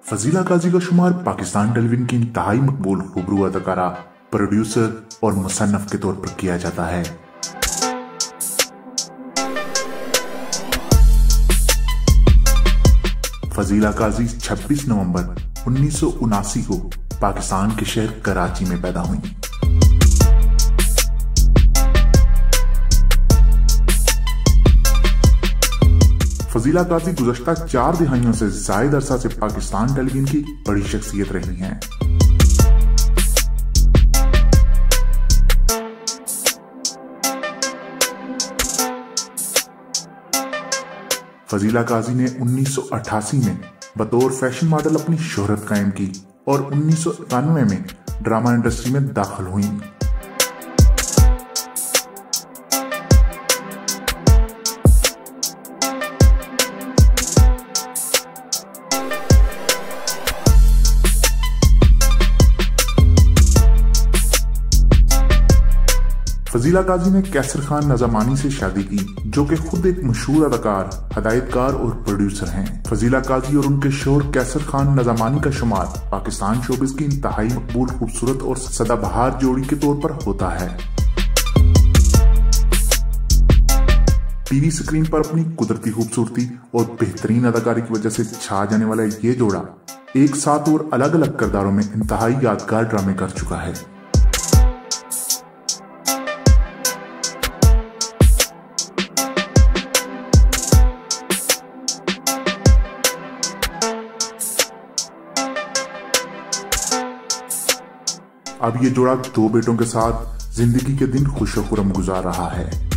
फजीला काजी का शुमार पाकिस्तान टेलीविजन की इंतहाई मकबूल रूबरू अदाकारा, प्रोड्यूसर और मुसन्नफ के तौर पर किया जाता है। फजीला काजी 26 नवंबर 1979 को पाकिस्तान के शहर कराची में पैदा हुई। फजीला काजी गुज़श्ता 4 दिहाइयों से जायद अरसा से पाकिस्तान टेलीविजन की बड़ी शख्सियत रही हैं। फजीला काजी ने 1988 में बतौर फैशन मॉडल अपनी शोहरत कायम की और 1991 में ड्रामा इंडस्ट्री में दाखिल हुई। फजीला काजी ने कैसर खान नज़ामानी से शादी की, जो कि खुद एक मशहूर अदाकार, हदायतकार और प्रोड्यूसर हैं। फजीला काजी और उनके शोहर कैसर खान नज़ामानी का शुमार पाकिस्तान शोबिस की इंतहाई मकबूल, खूबसूरत और सदाबहार जोड़ी के तौर पर होता है। टीवी स्क्रीन पर अपनी कुदरती खूबसूरती और बेहतरीन अदाकारी की वजह से छा जाने वाला ये जोड़ा एक साथ और अलग अलग किरदारों में इंतहाई यादगार ड्रामे कर चुका है। अब ये जोड़ा 2 बेटों के साथ जिंदगी के दिन खुशो खुर्रम गुजार रहा है।